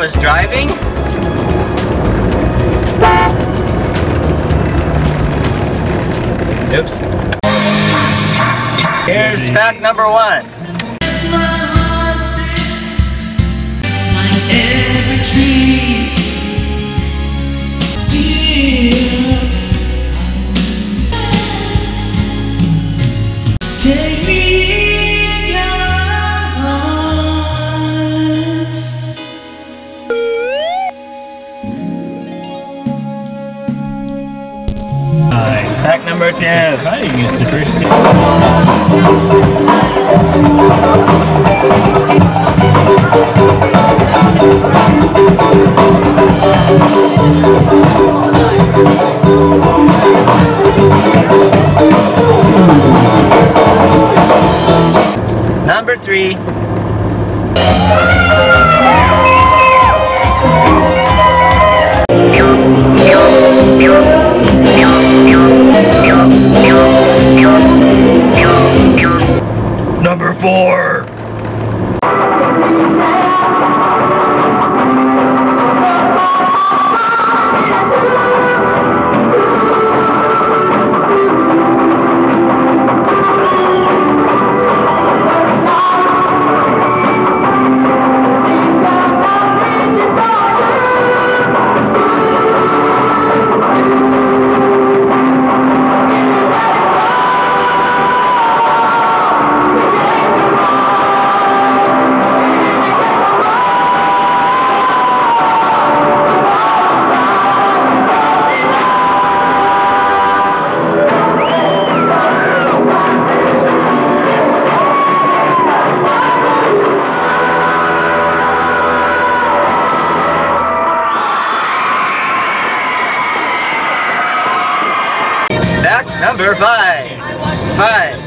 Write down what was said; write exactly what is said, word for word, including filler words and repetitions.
was driving. Oops. Here's fact number one. Like every tree, still take me in your arms. Alright, Fact number two. trying is the first thing. Number three. Number four. Fact number five. Five.